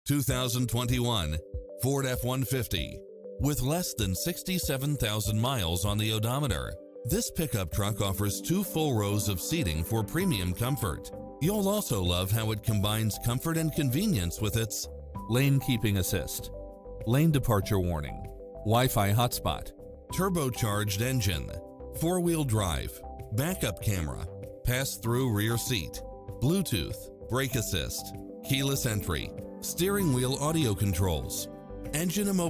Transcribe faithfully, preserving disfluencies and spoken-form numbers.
two thousand twenty-one Ford F one fifty. With less than sixty-seven thousand miles on the odometer, this pickup truck offers two full rows of seating for premium comfort. You'll also love how it combines comfort and convenience with its lane keeping assist, lane departure warning, Wi-Fi hotspot, turbocharged engine, four-wheel drive, backup camera, pass-through rear seat, Bluetooth, brake assist, keyless entry, steering wheel audio controls, engine immobilizer.